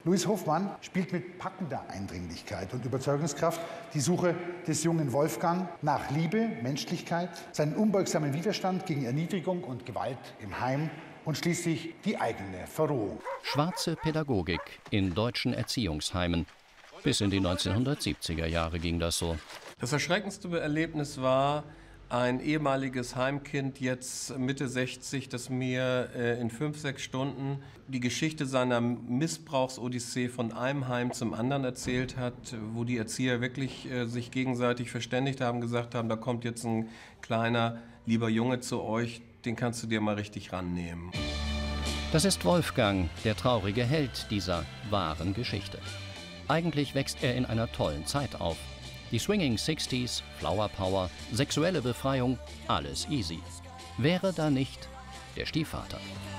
Louis Hofmann spielt mit packender Eindringlichkeit und Überzeugungskraft die Suche des jungen Wolfgang nach Liebe, Menschlichkeit, seinen unbeugsamen Widerstand gegen Erniedrigung und Gewalt im Heim und schließlich die eigene Verrohung. Schwarze Pädagogik in deutschen Erziehungsheimen. Bis in die 1970er Jahre ging das so. Das erschreckendste Erlebnis war ein ehemaliges Heimkind, jetzt Mitte 60, das mir in 5, 6 Stunden die Geschichte seiner Missbrauchsodyssee von einem Heim zum anderen erzählt hat, wo die Erzieher wirklich sich gegenseitig verständigt haben, gesagt haben, da kommt jetzt ein kleiner, lieber Junge zu euch, den kannst du dir mal richtig rannehmen. Das ist Wolfgang, der traurige Held dieser wahren Geschichte. Eigentlich wächst er in einer tollen Zeit auf. Die Swinging 60s, Flower Power, sexuelle Befreiung, alles easy. Wäre da nicht der Stiefvater.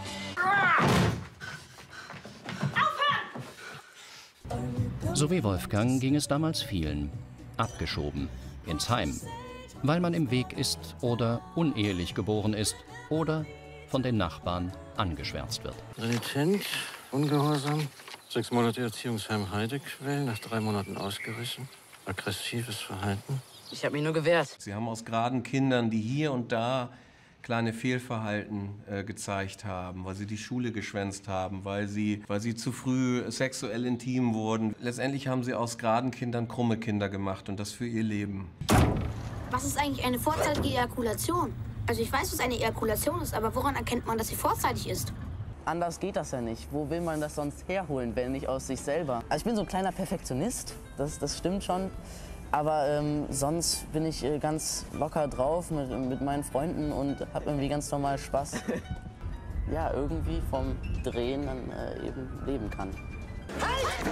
So wie Wolfgang ging es damals vielen. Abgeschoben, ins Heim. Weil man im Weg ist oder unehelich geboren ist oder von den Nachbarn angeschwärzt wird. Renitent, ungehorsam, 6 Monate Erziehungsheim Heidequell, nach 3 Monaten ausgerissen. Aggressives Verhalten. Ich habe mich nur gewehrt. Sie haben aus geraden Kindern, die hier und da kleine Fehlverhalten gezeigt haben, weil sie die Schule geschwänzt haben, weil sie zu früh sexuell intim wurden. Letztendlich haben sie aus geraden Kindern krumme Kinder gemacht und das für ihr Leben. Was ist eigentlich eine vorzeitige Ejakulation? Also ich weiß, was eine Ejakulation ist, aber woran erkennt man, dass sie vorzeitig ist? Anders geht das ja nicht. Wo will man das sonst herholen, wenn nicht aus sich selber? Also ich bin so ein kleiner Perfektionist, das stimmt schon. Aber sonst bin ich ganz locker drauf mit meinen Freunden und habe irgendwie ganz normal Spaß. Ja, irgendwie vom Drehen dann eben leben kann. Halt!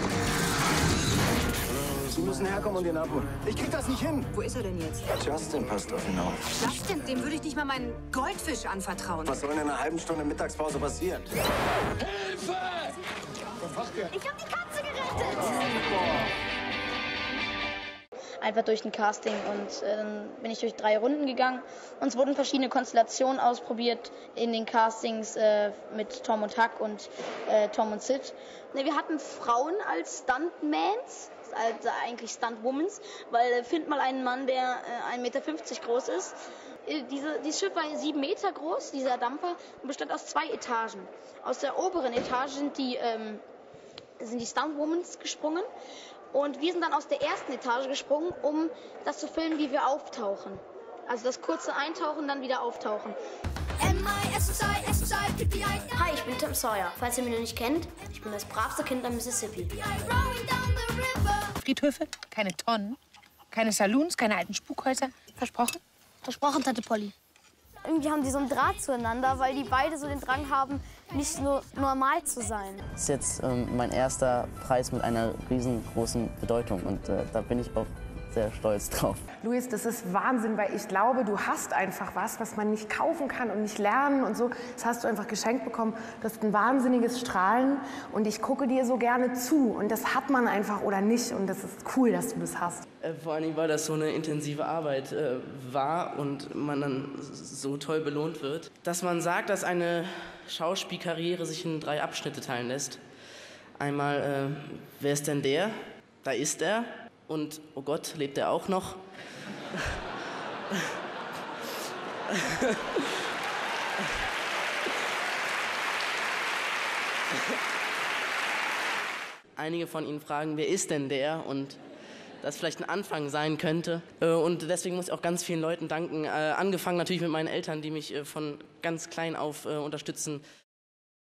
Sie müssen herkommen und ihn abholen. Ich krieg das nicht hin. Wo ist er denn jetzt? Justin passt auf ihn auf. Justin, dem würde ich nicht mal meinen Goldfisch anvertrauen. Was soll in einer halben Stunde Mittagspause passieren? Hilfe! Ich habe die Katze gerettet! Einfach durch ein Casting und dann bin ich durch 3 Runden gegangen. Uns wurden verschiedene Konstellationen ausprobiert in den Castings mit Tom und Huck und Tom und Sid. Wir hatten Frauen als Stuntmans, also eigentlich Stuntwomans, weil find mal einen Mann, der 1,50 Meter groß ist. Dieses Schiff war 7 Meter groß, dieser Dampfer, und bestand aus 2 Etagen. Aus der oberen Etage sind die Stuntwomans gesprungen. Und wir sind dann aus der ersten Etage gesprungen, um das zu filmen, wie wir auftauchen. Also das kurze Eintauchen, dann wieder auftauchen. Hi, ich bin Tim Sawyer. Falls ihr mich noch nicht kennt, ich bin das bravste Kind am Mississippi. Friedhöfe, keine Tonnen, keine Saloons, keine alten Spukhäuser. Versprochen? Versprochen, Tante Polly. Irgendwie haben die so einen Draht zueinander, weil die beide so den Drang haben, nicht nur normal zu sein. Das ist jetzt mein erster Preis mit einer riesengroßen Bedeutung und da bin ich auch sehr stolz drauf. Louis, das ist Wahnsinn, weil ich glaube, du hast einfach was man nicht kaufen kann und nicht lernen und so. Das hast du einfach geschenkt bekommen. Du hast ein wahnsinniges Strahlen und ich gucke dir so gerne zu. Und das hat man einfach oder nicht und das ist cool, dass du das hast. Vor allem, weil das so eine intensive Arbeit war und man dann so toll belohnt wird. Dass man sagt, dass eine Schauspielkarriere sich in 3 Abschnitte teilen lässt. Einmal, wer ist denn der? Da ist er. Und, oh Gott, lebt er auch noch? Einige von Ihnen fragen, wer ist denn der? Und das vielleicht ein Anfang sein könnte. Und deswegen muss ich auch ganz vielen Leuten danken. Angefangen natürlich mit meinen Eltern, die mich von ganz klein auf unterstützen.